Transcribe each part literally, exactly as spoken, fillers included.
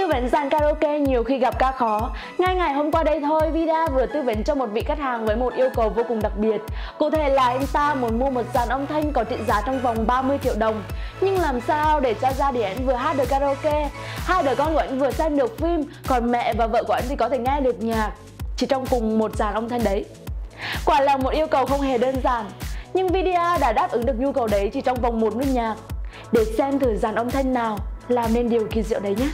Tư vấn dàn karaoke nhiều khi gặp ca khó. Ngay ngày hôm qua đây thôi, Vida vừa tư vấn cho một vị khách hàng với một yêu cầu vô cùng đặc biệt. Cụ thể là anh ta muốn mua một dàn âm thanh có trị giá trong vòng ba mươi triệu đồng. Nhưng làm sao để cho gia đình anh vừa hát được karaoke, hai đứa con của anh vừa xem được phim, còn mẹ và vợ của anh thì có thể nghe được nhạc chỉ trong cùng một dàn âm thanh đấy. Quả là một yêu cầu không hề đơn giản. Nhưng Vida đã đáp ứng được nhu cầu đấy chỉ trong vòng một nốt nhạc. Để xem thử dàn âm thanh nào làm nên điều kỳ diệu đấy nhé.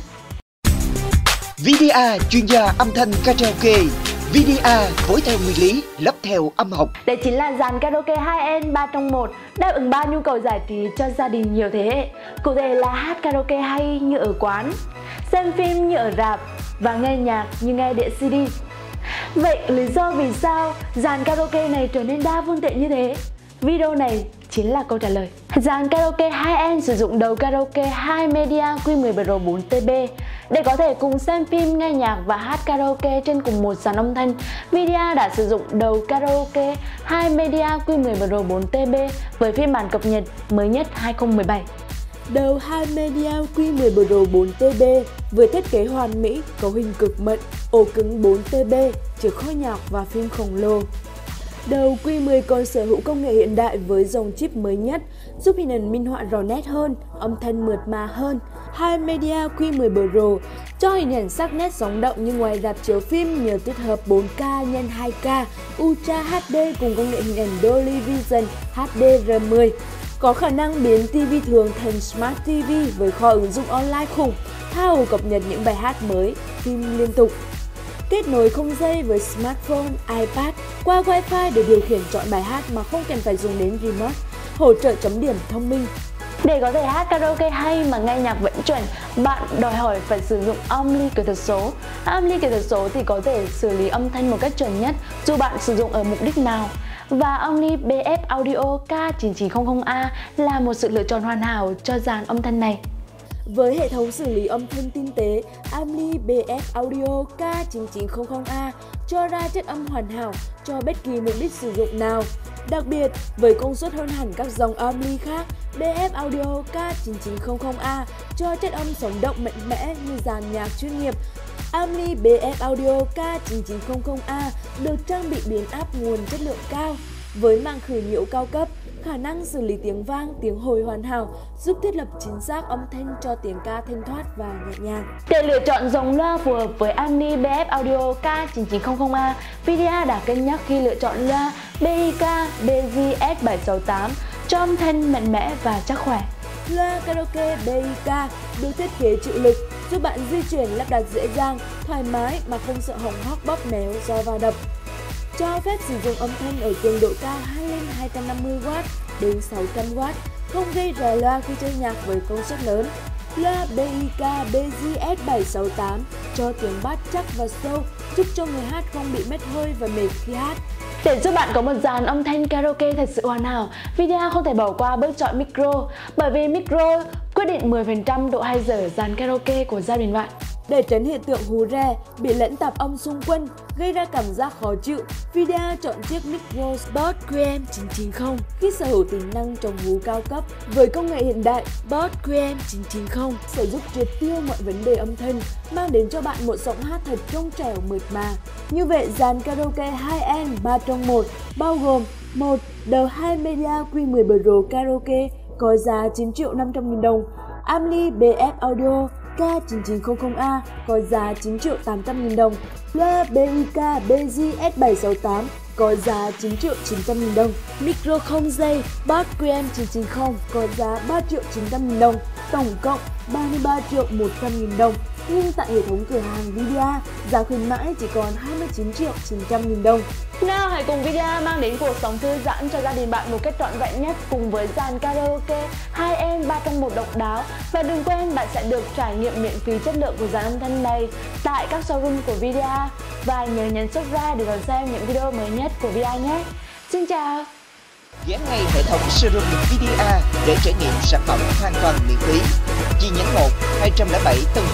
Vida chuyên gia âm thanh karaoke. Vida phối theo nguyên lý, lắp theo âm học. Đây chính là dàn karaoke hai en ba trong một, đáp ứng ba nhu cầu giải trí cho gia đình nhiều thế hệ. Cụ thể là hát karaoke hay như ở quán, xem phim như ở rạp và nghe nhạc như nghe đĩa xê đê. Vậy lý do vì sao dàn karaoke này trở nên đa phương tiện như thế? Video này chính là câu trả lời. Dàn karaoke hai en sử dụng đầu karaoke hai Media Q mười Pro bốn T B để có thể cùng xem phim, nghe nhạc và hát karaoke trên cùng một dàn âm thanh. Vida đã sử dụng đầu karaoke hai Media Q mười Pro bốn T B với phiên bản cập nhật mới nhất hai không một bảy. Đầu hai Media Q mười Pro bốn T B với thiết kế hoàn mỹ, cấu hình cực mật, ổ cứng bốn T B, chứa kho nhạc và phim khổng lồ. Đầu Q mười còn sở hữu công nghệ hiện đại với dòng chip mới nhất, giúp hình ảnh minh họa rõ nét hơn, âm thanh mượt mà hơn. hai Media Q mười Pro cho hình ảnh sắc nét sống động như ngoài rạp chiếu phim nhờ tích hợp bốn K nhân hai K, Ultra hát đê cùng công nghệ hình ảnh Dolby Vision H D R mười. Có khả năng biến ti vi thường thành Smart ti vi với kho ứng dụng online khủng, tha hồ cập nhật những bài hát mới, phim liên tục. Kết nối không dây với smartphone, iPad qua Wi-Fi để điều khiển chọn bài hát mà không cần phải dùng đến remote, hỗ trợ chấm điểm thông minh. Để có thể hát karaoke hay mà nghe nhạc vẫn chuẩn, bạn đòi hỏi phải sử dụng âm ly kỹ thuật số. Âm ly kỹ thuật số thì có thể xử lý âm thanh một cách chuẩn nhất dù bạn sử dụng ở mục đích nào. Và âm ly B F Audio K chín chín không không A là một sự lựa chọn hoàn hảo cho dàn âm thanh này. Với hệ thống xử lý âm thanh tinh tế, Amli B F Audio K chín chín không không A cho ra chất âm hoàn hảo cho bất kỳ mục đích sử dụng nào. Đặc biệt, với công suất hơn hẳn các dòng Amli khác, B F Audio K chín chín không không A cho chất âm sống động mạnh mẽ như dàn nhạc chuyên nghiệp. Amli B F Audio K chín chín không không A được trang bị biến áp nguồn chất lượng cao với màng khử nhiễu cao cấp, khả năng xử lý tiếng vang, tiếng hồi hoàn hảo, giúp thiết lập chính xác âm thanh cho tiếng ca thanh thoát và nhẹ nhàng. Để lựa chọn dòng loa phù hợp với Amli B F Audio K chín chín không không A, Vida đã cân nhắc khi lựa chọn loa B I K B G S bảy sáu tám cho âm thanh mạnh mẽ và chắc khỏe. Loa karaoke B I K được thiết kế chịu lực, giúp bạn di chuyển lắp đặt dễ dàng, thoải mái mà không sợ hỏng hóc bóp méo do va đập. Cho phép sử dụng âm thanh ở cường độ cao lên hai trăm năm mươi oát đến sáu trăm oát, không gây rò loa khi chơi nhạc với công suất lớn. Loa B I K B G S bảy sáu tám cho tiếng bass chắc và sâu, giúp cho người hát không bị mất hơi và mệt khi hát. Để giúp bạn có một dàn âm thanh karaoke thật sự hoàn hảo, Vida không thể bỏ qua bước chọn micro, bởi vì micro quyết định mười phần trăm độ hay dở dàn karaoke của gia đình bạn. Để tránh hiện tượng hú rè, bị lẫn tạp âm xung quanh, gây ra cảm giác khó chịu, Vida chọn chiếc micro Boss Q M chín chín không khi sở hữu tính năng chống hú cao cấp. Với công nghệ hiện đại, Boss Q M chín chín không sẽ giúp triệt tiêu mọi vấn đề âm thanh, mang đến cho bạn một giọng hát thật trong trẻo mượt mà. Như vậy, dàn karaoke hai en ba trong một bao gồm một đầu hai Media Q mười Pro karaoke có giá chín triệu năm trăm nghìn đồng, Amli B F Audio K chín chín không không A có giá chín triệu tám trăm nghìn đồng, loa B I K B G S bảy sáu tám có giá chín triệu chín trăm nghìn đồng, micro không dây Boss Q M chín chín không có giá ba triệu chín trăm nghìn đồng, tổng cộng ba mươi ba triệu một trăm nghìn đồng. Nhưng tại hệ thống cửa hàng Vida, giá khuyến mãi chỉ còn hai mươi chín triệu chín trăm nghìn đồng. Nào hãy cùng Vida mang đến cuộc sống thư giãn cho gia đình bạn một cách trọn vẹn nhất cùng với dàn karaoke hai en ba trong một độc đáo. Và đừng quên bạn sẽ được trải nghiệm miễn phí chất lượng của dàn âm thanh này tại các showroom của Vida. Và nhớ nhấn subscribe để đón xem những video mới nhất của Vida nhé. Xin chào! Ghé ngay hệ thống showroom Vida để trải nghiệm sản phẩm hoàn toàn miễn phí. Chi nhánh một, hai không bảy Tân Phước, phường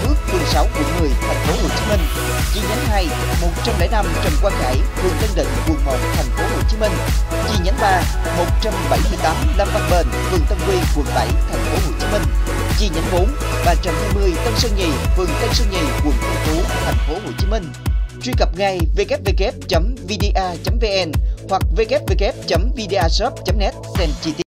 sáu, quận mười, thành phố Hồ Chí Minh. Chi nhánh hai, một trăm lẻ năm Trần Quang Khải, phường Tân Định, quận một, thành phố Hồ Chí Minh. Chi nhánh ba, một trăm bảy mươi tám Lâm Văn Bền, phường Tân Quy, quận bảy, thành phố Hồ Chí Minh. Chi nhánh bốn, ba trăm hai mươi Tân Sơn Nhì, phường Tân Sơn Nhì, quận Tân Phú, thành phố Hồ Chí Minh. Truy cập ngay w w w chấm v d a chấm v n hoặc w w w chấm v d a shop chấm net xem chi tiết.